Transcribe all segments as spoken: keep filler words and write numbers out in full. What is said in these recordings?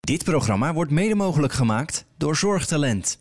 Dit programma wordt mede mogelijk gemaakt door Zorgtalent.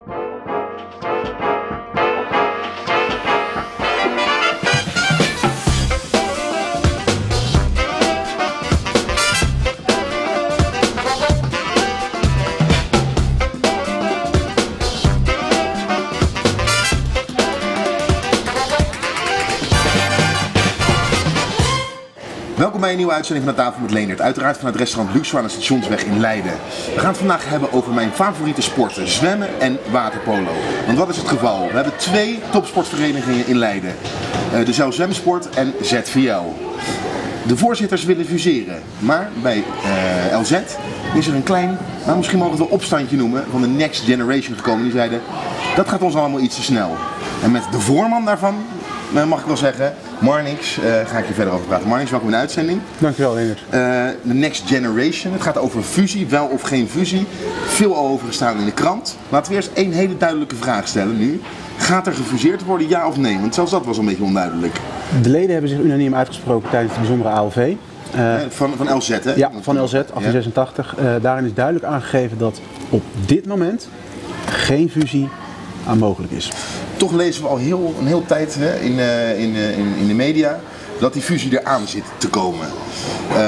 Welkom bij een nieuwe uitzending van de Tafel met Leendert. Uiteraard van het restaurant Luxor aan de Stationsweg in Leiden. We gaan het vandaag hebben over mijn favoriete sporten, zwemmen en waterpolo. Want wat is het geval? We hebben twee topsportverenigingen in Leiden. De Zeil Zwemsport en Z V L. De voorzitters willen fuseren, maar bij uh, L Z is er een klein, nou misschien mogen we het wel opstandje noemen, van de Next Generation gekomen. Die zeiden, dat gaat ons allemaal iets te snel. En met de voorman daarvan, mag ik wel zeggen, Marnix, uh, ga ik je verder over praten. Marnix, welkom in de uitzending. Dankjewel, Leendert. Uh, de Next Generation, het gaat over fusie, wel of geen fusie. Veel al over gestaan in de krant. Laten we eerst één hele duidelijke vraag stellen nu. Gaat er gefuseerd worden, ja of nee? Want zelfs dat was een beetje onduidelijk. De leden hebben zich unaniem uitgesproken tijdens de bijzondere A O V. Uh, van, van L Z, hè? Ja, van L Z, achttien zesentachtig. Ja. Uh, daarin is duidelijk aangegeven dat op dit moment geen fusie aan mogelijk is. Toch lezen we al heel, een hele tijd hè, in, uh, in, uh, in, in de media dat die fusie eraan zit te komen. Um,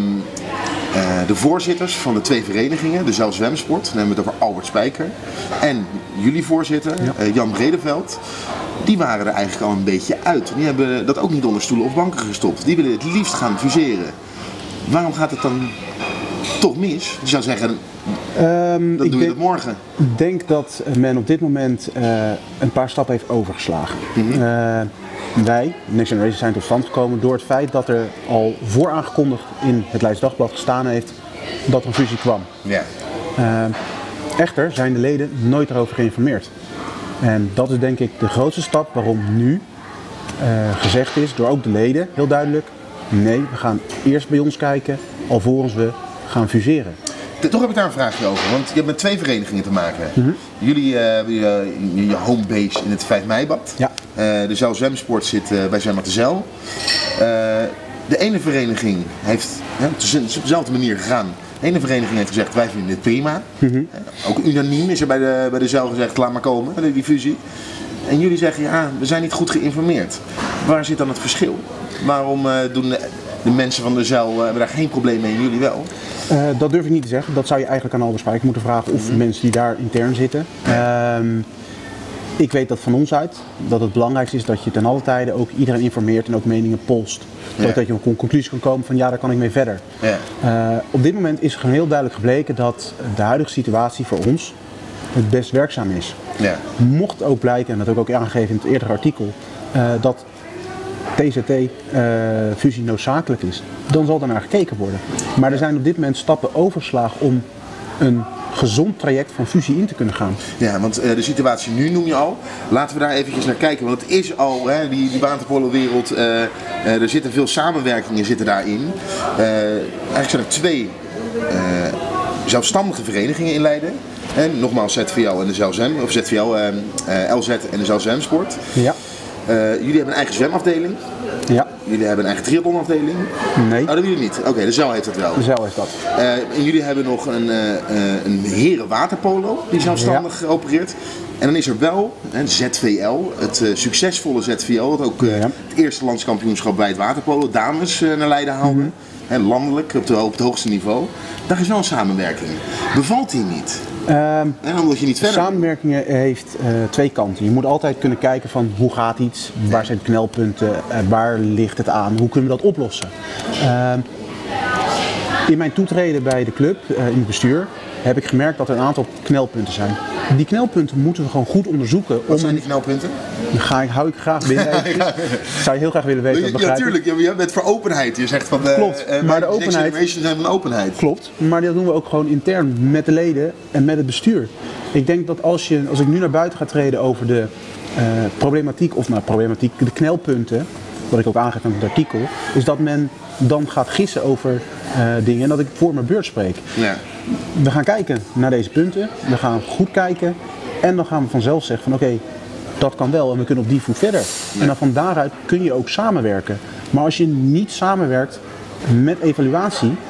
uh, de voorzitters van de twee verenigingen, de Zeil Zwemsport, dan hebben we het over Albert Spijker, en jullie voorzitter, ja. uh, Jan Bredeveld, die waren er eigenlijk al een beetje uit. Die hebben dat ook niet onder stoelen of banken gestopt. Die willen het liefst gaan fuseren. Waarom gaat het dan toch mis? Je zou zeggen, Um, dan ik doe je denk, dat morgen. Ik denk dat men op dit moment uh, een paar stappen heeft overgeslagen. Mm-hmm. uh, wij, Next Generation, zijn tot stand gekomen door het feit dat er al vooraangekondigd in het Leids Dagblad gestaan heeft dat er een fusie kwam. Ja. Uh, echter zijn de leden nooit erover geïnformeerd. En dat is denk ik de grootste stap waarom nu uh, gezegd is, door ook de leden, heel duidelijk, nee, we gaan eerst bij ons kijken, alvorens we gaan fuseren. Toch heb ik daar een vraagje over, want je hebt met twee verenigingen te maken. Mm-hmm. Jullie hebben uh, je, je homebase in het vijf meibad. Ja. Uh, de Zeil Zwemsport zit uh, bij Zwembad de Zeil. Uh, de ene vereniging heeft, ja, het is op dezelfde manier gegaan. De ene vereniging heeft gezegd, wij vinden dit prima. Mm-hmm. uh, ook unaniem is er bij de, bij de Zeil gezegd, laat maar komen, die fusie. En jullie zeggen, ja, we zijn niet goed geïnformeerd. Waar zit dan het verschil? Waarom uh, doen de, de mensen van de Zeil uh, hebben daar geen probleem mee en jullie wel? Uh, dat durf ik niet te zeggen. Dat zou je eigenlijk aan Albert Spijker moeten vragen of mm-hmm. mensen die daar intern zitten. Uh, ik weet dat van ons uit dat het belangrijkste is dat je ten alle tijde ook iedereen informeert en ook meningen polst. Ja. Dat je op een conclusie kan komen van ja, daar kan ik mee verder. Ja. Uh, op dit moment is gewoon heel duidelijk gebleken dat de huidige situatie voor ons het best werkzaam is. Ja. Mocht ook blijken, en dat heb ik ook aangegeven in het eerdere artikel, uh, dat T Z T-fusie uh, noodzakelijk is, dan zal er naar gekeken worden. Maar er zijn op dit moment stappen overgeslagen om een gezond traject van fusie in te kunnen gaan. Ja, want uh, de situatie nu noem je al. Laten we daar eventjes naar kijken, want het is al, hè, die, die waterpolo-wereld, uh, uh, er zitten veel samenwerkingen zitten daarin. Uh, eigenlijk zijn er twee uh, zelfstandige verenigingen in Leiden. En nogmaals Z V L en de Zeil Zwem, of Z V L, uh, uh, L Z en de Zeil Zwemsport. Ja. Uh, jullie hebben een eigen zwemafdeling. Ja. Jullie hebben een eigen triathlonafdeling. Nee. Oh, dat hebben jullie niet. Oké, okay, de Zeil heeft dat wel. De Zeil heeft dat. Uh, en jullie hebben nog een, uh, een heren waterpolo die zelfstandig ja. opereert. En dan is er wel een Z V L, het uh, succesvolle Z V L, dat ook uh, ja. het eerste landskampioenschap bij het waterpolo dames uh, naar Leiden haalde. Mm-hmm. He, landelijk, op, de, op het hoogste niveau. Daar is wel een samenwerking. Bevalt die niet? Um, en omdat je niet verder... Samenwerkingen heeft uh, twee kanten. Je moet altijd kunnen kijken van hoe gaat iets, waar zijn de knelpunten, uh, waar ligt het aan, hoe kunnen we dat oplossen. Uh, in mijn toetreden bij de club, uh, in het bestuur, heb ik gemerkt dat er een aantal knelpunten zijn. Die knelpunten moeten we gewoon goed onderzoeken. Wat zijn die knelpunten? Dan ga ik, hou ik graag binnen. ja. Zou je heel graag willen weten. Ja, natuurlijk. Ja, je bent voor openheid. Je zegt van de, klopt. Uh, maar de openheid zijn van openheid. Klopt. Maar dat doen we ook gewoon intern met de leden en met het bestuur. Ik denk dat als, je, als ik nu naar buiten ga treden over de uh, problematiek, of nou problematiek, de knelpunten, wat ik ook aangeef in het artikel, is dat men dan gaat gissen over uh, dingen en dat ik voor mijn beurt spreek. Ja. We gaan kijken naar deze punten, we gaan goed kijken en dan gaan we vanzelf zeggen van oké, okay, dat kan wel en we kunnen op die voet verder. Ja. En dan van daaruit kun je ook samenwerken. Maar als je niet samenwerkt met evaluatie,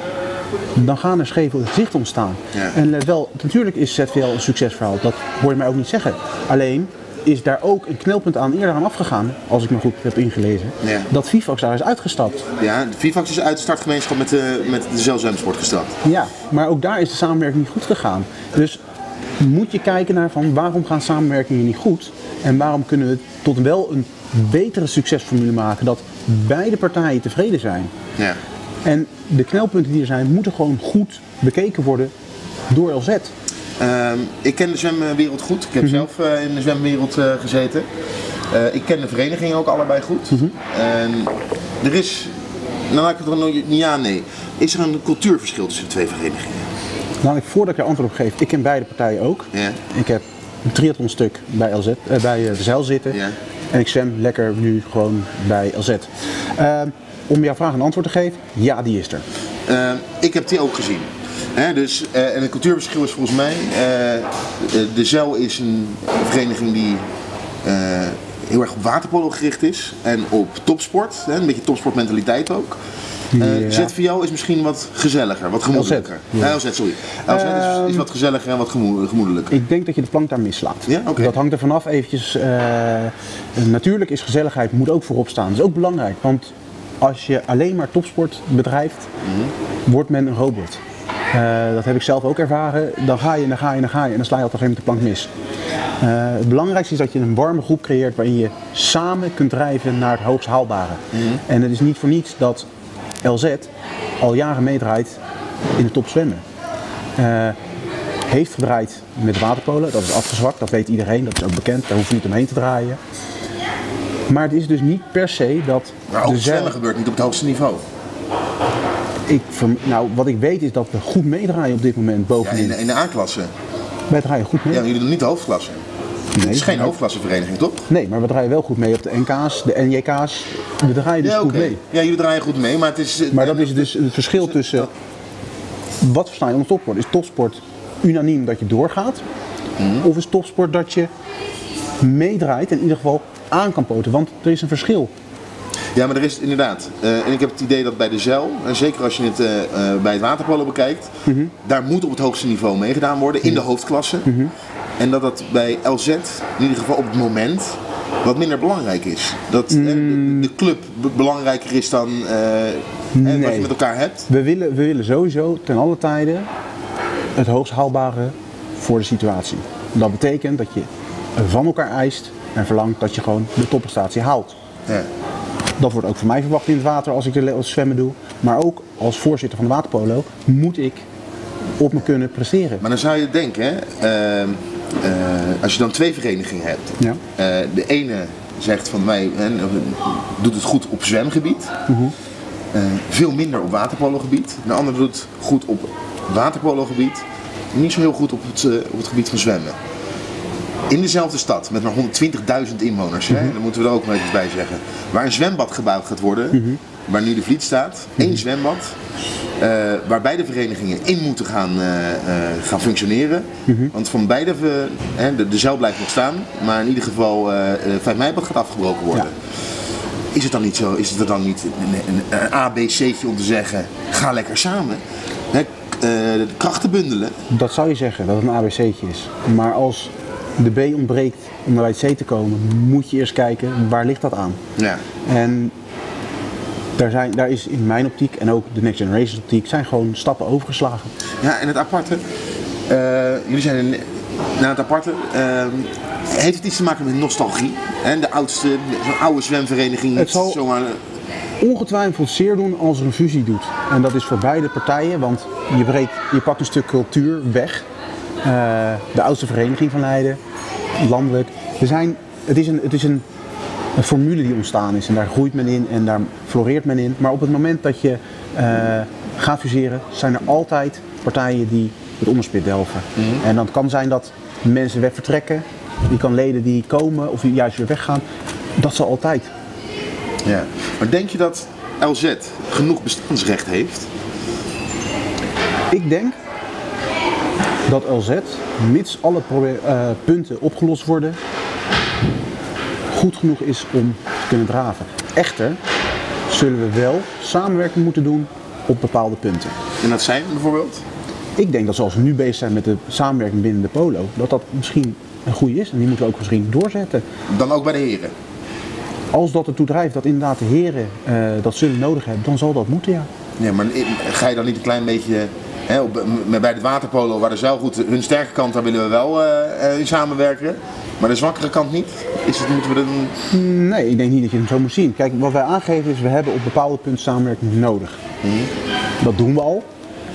dan gaan er scheve gezichten ontstaan. Ja. En let wel, natuurlijk is Z V L een succesverhaal, dat hoor je mij ook niet zeggen. Alleen is daar ook een knelpunt aan eerder aan afgegaan, als ik me goed heb ingelezen, Ja. dat Vivax daar is uitgestapt. Ja, de Vivax is uit de startgemeenschap met de, met de zeilzwemsport gestapt. Ja, maar ook daar is de samenwerking niet goed gegaan. Dus moet je kijken naar van waarom gaan samenwerkingen niet goed en waarom kunnen we tot wel een betere succesformule maken dat beide partijen tevreden zijn. Ja. En de knelpunten die er zijn moeten gewoon goed bekeken worden door L Z. Um, ik ken de zwemwereld goed. Ik heb Mm-hmm. zelf uh, in de zwemwereld uh, gezeten. Uh, ik ken de verenigingen ook allebei goed. Mm-hmm. En er is, nou laat ik het er nog niet ja nee, is er een cultuurverschil tussen de twee verenigingen? Nou, ik, voordat ik er antwoord op geef, ik ken beide partijen ook. Ja. Ik heb een triathlonstuk bij, L Z, uh, bij uh, de zeil zitten. Ja. En ik zwem lekker nu gewoon bij L Z. Uh, om jouw vraag een antwoord te geven, ja, die is er. Uh, ik heb die ook gezien. He, dus, uh, en het cultuurverschil is volgens mij, uh, de zeil is een vereniging die uh, heel erg op waterpolo gericht is en op topsport, he, een beetje topsportmentaliteit ook. Uh, Ja. Z V L is misschien wat gezelliger, wat gemoedelijker. L Z, ja. Uh, L Z, sorry. L Z is, is wat gezelliger en wat gemoe- gemoedelijker. Ik denk dat je de plank daar mislaat. Ja, oké. Dat hangt er vanaf eventjes. Uh, natuurlijk is gezelligheid moet ook voorop staan. Dat is ook belangrijk, want als je alleen maar topsport bedrijft, Mhm. wordt men een robot. Uh, dat heb ik zelf ook ervaren. Dan ga je, dan ga je, dan ga je en dan sla je op een gegeven moment de plank mis. Uh, het belangrijkste is dat je een warme groep creëert waarin je samen kunt drijven naar het hoogst haalbare. Mhm. En het is niet voor niets dat L Z al jaren meedraait in de top zwemmen. Uh, heeft gedraaid met waterpolen, dat is afgezwakt, dat weet iedereen, dat is ook bekend, daar hoef je niet omheen te draaien. Maar het is dus niet per se dat Maar ook de het zeil... zwemmen gebeurt niet op het hoogste niveau. Ik, verm- nou, wat ik weet is dat we goed meedraaien op dit moment Ja, bovenin. in, de, in de A-klasse. Wij draaien goed mee. Ja, jullie doen niet de hoofdklasse. Het is geen hoofdklassevereniging, toch? Nee, maar we draaien wel goed mee op de N K's, de N J K's. We draaien dus Ja, goed oké. mee. Ja, jullie draaien goed mee, maar het is... Maar dat is dus het verschil tussen... Wat versta je onder topsport? Is topsport unaniem dat je doorgaat? Mhm. Of is topsport dat je meedraait en in ieder geval aan kan poten? Want er is een verschil. Ja, maar er is inderdaad. Uh, en ik heb het idee dat bij de zeil, en zeker als je het uh, uh, bij het waterpolo bekijkt, Mm-hmm. daar moet op het hoogste niveau meegedaan worden, in de hoofdklasse. Mm-hmm. En dat dat bij L Z, in ieder geval op het moment, wat minder belangrijk is. Dat uh, de, de club be- belangrijker is dan uh, en wat Nee. je met elkaar hebt. We willen, we willen sowieso ten alle tijden het hoogst haalbare voor de situatie. Dat betekent dat je van elkaar eist en verlangt dat je gewoon de topprestatie haalt. Ja. Dat wordt ook van mij verwacht in het water als ik de als zwemmen doe. Maar ook als voorzitter van de waterpolo moet ik op me kunnen presteren. Maar dan zou je denken, hè, uh, uh, als je dan twee verenigingen hebt. Ja. Uh, de ene zegt van mij, hè, doet het goed op zwemgebied. Mm-hmm. Uh, veel minder op waterpologebied. De andere doet het goed op waterpologebied. Niet zo heel goed op het, uh, op het gebied van zwemmen. In dezelfde stad met maar honderdtwintigduizend inwoners, Mm-hmm. hè, daar moeten we er ook nog even bij zeggen. Waar een zwembad gebouwd gaat worden, Mm-hmm. waar nu de Vliet staat, Mm-hmm. één zwembad. Uh, waar beide verenigingen in moeten gaan, uh, uh, gaan functioneren. Mm-hmm. Want Want van beide, uh, hè, de, de zeil blijft nog staan, maar in ieder geval uh, uh, vijf meibad gaat afgebroken worden. Ja. Is het dan niet zo, is het dan niet een, een, een A B C'tje om te zeggen, ga lekker samen? Hè, uh, de krachten bundelen. Dat zou je zeggen, dat het een A B C'tje is. Maar als de B ontbreekt om naar bij het C te komen, moet je eerst kijken waar ligt dat aan. Ja. En daar, zijn, daar is in mijn optiek en ook de Next Generation optiek zijn gewoon stappen overgeslagen. Ja, en het aparte, uh, jullie zijn een, na het aparte, uh, heeft het iets te maken met nostalgie? Hè? De oudste, zo'n oude zwemvereniging, Het zal- zomaar, Ongetwijfeld zeer doen als er een fusie doet. En dat is voor beide partijen, want je, breekt, je pakt een stuk cultuur weg. Uh, de oudste vereniging van Leiden, landelijk. Er zijn, het is, een, het is een, een formule die ontstaan is en daar groeit men in en daar floreert men in. Maar op het moment dat je uh, gaat fuseren, zijn er altijd partijen die het onderspit delven. Mm-hmm. En dan kan zijn dat mensen weg vertrekken, je kan leden die komen of die juist weer weggaan. Dat zal altijd. ja. Maar denk je dat L Z genoeg bestaansrecht heeft? Ik denk dat L Z, mits alle proble- uh, punten opgelost worden, goed genoeg is om te kunnen draven. Echter zullen we wel samenwerking moeten doen op bepaalde punten. En dat zijn bijvoorbeeld? Ik denk dat zoals we nu bezig zijn met de samenwerking binnen de polo, dat dat misschien een goede is en die moeten we ook misschien doorzetten. Dan ook bij de heren? Als dat ertoe drijft dat inderdaad de heren uh, dat zullen nodig hebben, dan zal dat moeten, ja. Ja, maar ga je dan niet een klein beetje, hè, op, bij het waterpolo, waar de zeilgoed, hun sterke kant, daar willen we wel uh, in samenwerken, maar de zwakkere kant niet? Is het, moeten we dat doen? Nee, ik denk niet dat je het zo moet zien. Kijk, wat wij aangeven is, we hebben op bepaalde punten samenwerking nodig. Mm-hmm. Dat doen we al.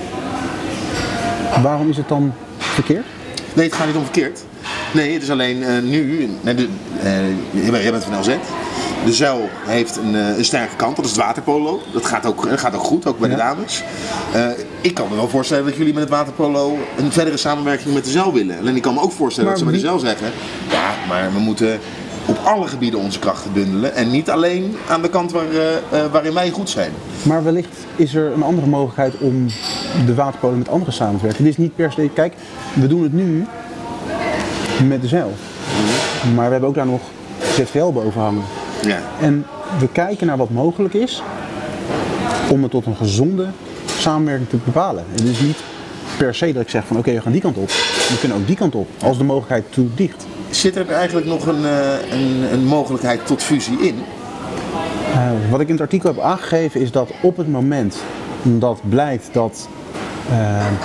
Waarom is het dan verkeerd? Nee, het gaat niet om verkeerd. Nee, het is alleen uh, nu, nee, de, uh, jij bent van L Z. De zeil heeft een, uh, een sterke kant, dat is het waterpolo. Dat gaat ook, dat gaat ook goed, ook bij ja. de dames. Uh, ik kan me wel voorstellen dat jullie met het waterpolo een verdere samenwerking met de zeil willen. Alleen ik kan me ook voorstellen maar dat ze bij de zeil zeggen, ja, maar we moeten op alle gebieden onze krachten bundelen en niet alleen aan de kant waar, uh, uh, waarin wij goed zijn. Maar wellicht is er een andere mogelijkheid om de waterpolo met anderen samen te werken. Het is niet per se, kijk, we doen het nu met de zeil. Mm-hmm. Maar we hebben ook daar nog Z V L boven hangen. Ja. En we kijken naar wat mogelijk is om het tot een gezonde samenwerking te bepalen. Het is niet per se dat ik zeg van oké, okay, we gaan die kant op. We kunnen ook die kant op, als de mogelijkheid toe dicht. Zit er eigenlijk nog een, een, een mogelijkheid tot fusie in? Uh, wat ik in het artikel heb aangegeven is dat op het moment dat blijkt dat uh,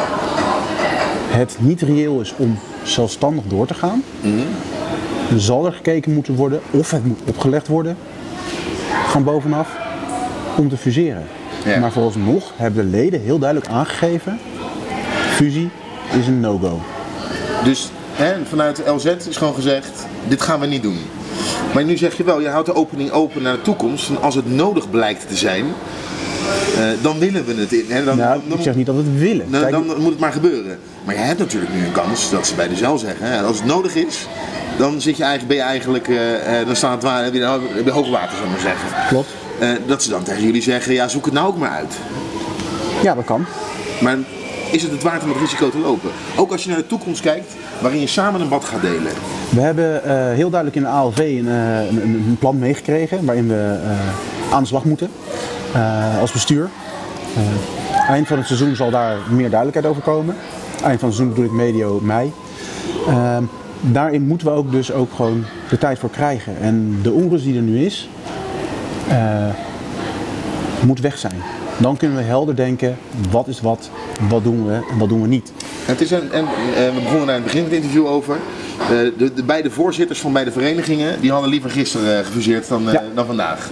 het niet reëel is om zelfstandig door te gaan, mm-hmm. zal er gekeken moeten worden of het moet opgelegd worden van bovenaf om te fuseren. Ja. Maar vooralsnog hebben de leden heel duidelijk aangegeven, fusie is een no-go. Dus hè, vanuit L Z is gewoon gezegd, dit gaan we niet doen. Maar nu zeg je wel, je houdt de opening open naar de toekomst. En als het nodig blijkt te zijn, uh, dan willen we het in. Hè? Dan, nou, dan, ik zeg niet dat we het willen. Dan, Kijk, dan moet het maar gebeuren. Maar je hebt natuurlijk nu een kans dat ze bij de zeil zeggen, hè, als het nodig is, dan zit je eigenlijk, ben je eigenlijk, uh, uh, dan staat het waar, heb je, heb je hoogwater, zou ik maar zeggen. Klopt. Uh, dat ze dan tegen jullie zeggen, ja, zoek het nou ook maar uit. Ja, dat kan. Maar is het het waard om het risico te lopen? Ook als je naar de toekomst kijkt, waarin je samen een bad gaat delen. We hebben uh, heel duidelijk in de A L V een, uh, een, een plan meegekregen waarin we uh, aan de slag moeten uh, als bestuur. Uh, eind van het seizoen zal daar meer duidelijkheid over komen. Eind van het seizoen bedoel ik medio mei. Uh, daarin moeten we ook dus ook gewoon de tijd voor krijgen. En de onrust die er nu is, uh, moet weg zijn. Dan kunnen we helder denken, wat is wat, wat doen we en wat doen we niet. Het is een, en, we begonnen daar in het begin van het interview over. De, de, de beide voorzitters van beide verenigingen die hadden liever gisteren gefuseerd dan, ja. uh, dan vandaag.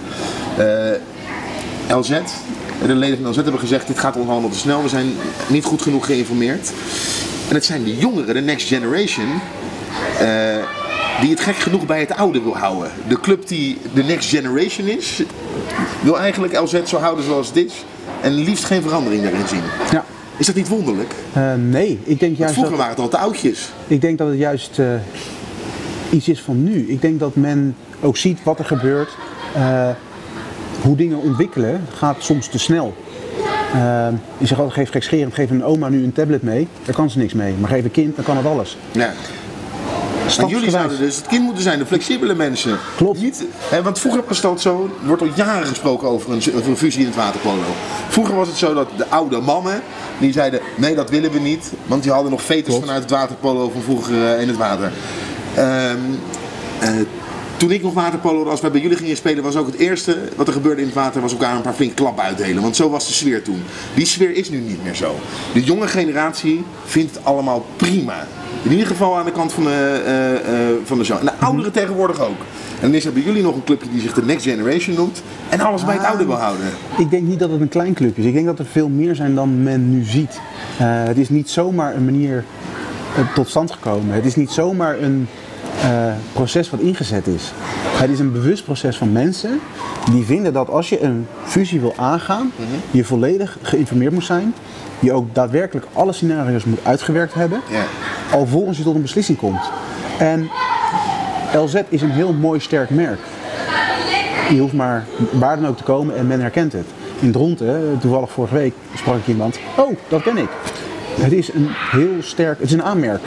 Uh, L Z, de leden van L Z hebben gezegd, dit gaat ons allemaal te snel, we zijn niet goed genoeg geïnformeerd. En het zijn de jongeren, de next generation, uh, die het gek genoeg bij het oude wil houden. De club die de next generation is, wil eigenlijk L Z zo houden zoals het is en liefst geen verandering daarin zien. Ja. Is dat niet wonderlijk? Uh, nee, ik denk juist. Vroeger dat, waren het al te oudjes. Ik denk dat het juist uh, iets is van nu. Ik denk dat men ook ziet wat er gebeurt. Uh, hoe dingen ontwikkelen gaat soms te snel. Uh, je zegt altijd, geef gekscherend, geef een oma nu een tablet mee. Daar kan ze niks mee. Maar geef een kind, dan kan het alles. Ja. En jullie zouden dus het kind moeten zijn, de flexibele mensen. Klopt. Niet, hè, want vroeger was het zo, er wordt al jaren gesproken over een, over een fusie in het waterpolo. Vroeger was het zo dat de oude mannen, die zeiden, nee dat willen we niet. Want die hadden nog veters vanuit het waterpolo van vroeger uh, in het water. Um, uh, toen ik nog waterpolo was, bij jullie gingen spelen, was ook het eerste wat er gebeurde in het water, was elkaar een paar flinke klappen uitdelen. Want zo was de sfeer toen. Die sfeer is nu niet meer zo. De jonge generatie vindt het allemaal prima. In ieder geval aan de kant van de, uh, uh, van de show. En de ouderen tegenwoordig ook. En dan is er bij jullie nog een clubje die zich de Next Generation noemt. En alles bij het oude wil houden. Ik denk niet dat het een klein clubje is. Ik denk dat er veel meer zijn dan men nu ziet. Uh, het is niet zomaar een manier uh, tot stand gekomen. Het is niet zomaar een uh, proces wat ingezet is. Het is een bewust proces van mensen die vinden dat als je een fusie wil aangaan, mm-hmm. je volledig geïnformeerd moet zijn. Je ook daadwerkelijk alle scenario's moet uitgewerkt hebben, ja. alvorens je tot een beslissing komt. En L Z is een heel mooi sterk merk. Je hoeft maar waar dan ook te komen en men herkent het. In Dronten, toevallig vorige week, sprak ik iemand, oh, dat ken ik. Het is een heel sterk, het is een aanmerk.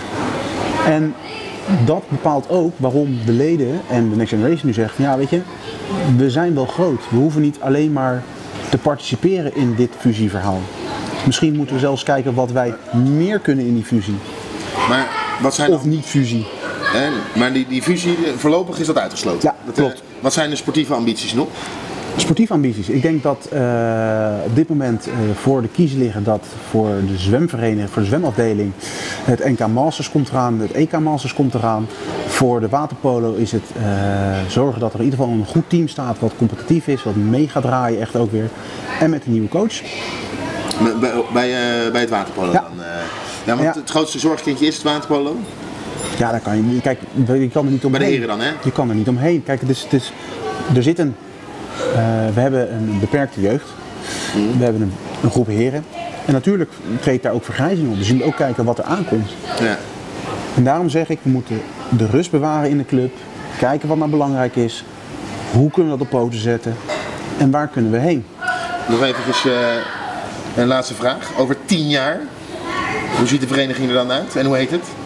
En dat bepaalt ook waarom de leden en de Next Generation nu zegt, ja weet je, we zijn wel groot. We hoeven niet alleen maar te participeren in dit fusieverhaal. Misschien moeten we zelfs kijken wat wij meer kunnen in die fusie. Maar wat zijn Of dan, niet fusie. hè, maar die, die fusie, voorlopig is dat uitgesloten. Ja, dat, klopt. eh, wat zijn de sportieve ambities nog? Sportieve ambities. Ik denk dat uh, op dit moment uh, voor de kiezen liggen dat voor de zwemvereniging, voor de zwemafdeling, het N K Masters komt eraan, het E K Masters komt eraan. Voor de waterpolo is het uh, zorgen dat er in ieder geval een goed team staat wat competitief is, wat mee gaat draaien echt ook weer. En met een nieuwe coach. Bij, bij, uh, bij het waterpolo Ja. dan? Uh, ja, want Ja. het grootste zorgkindje is het waterpolo. Ja, daar kan je niet. Kijk, je kan er niet omheen. Bij de heren dan, hè? Je kan er niet omheen. Kijk, het is, het is, er zit een. Uh, we hebben een beperkte jeugd. Mm. We hebben een, een groep heren. En natuurlijk treedt daar ook vergrijzing op. Dus je moet ook kijken wat er aankomt. Ja. En daarom zeg ik, we moeten de rust bewaren in de club. Kijken wat nou belangrijk is. Hoe kunnen we dat op poten zetten? En waar kunnen we heen? Nog even uh, een laatste vraag. Over tien jaar, hoe ziet de vereniging er dan uit en hoe heet het?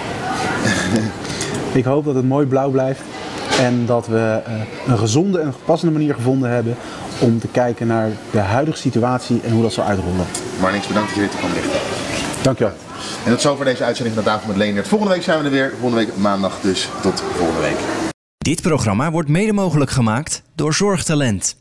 Ik hoop dat het mooi blauw blijft. En dat we uh, een gezonde en passende manier gevonden hebben om te kijken naar de huidige situatie en hoe dat zal uitrollen. Marnix, bedankt dat je dit kwam lichten. Dankjewel. En tot zover deze uitzending van de Tafel met Leendert. Volgende week zijn we er weer. Volgende week maandag dus. Tot volgende week. Dit programma wordt mede mogelijk gemaakt door Zorgtalent.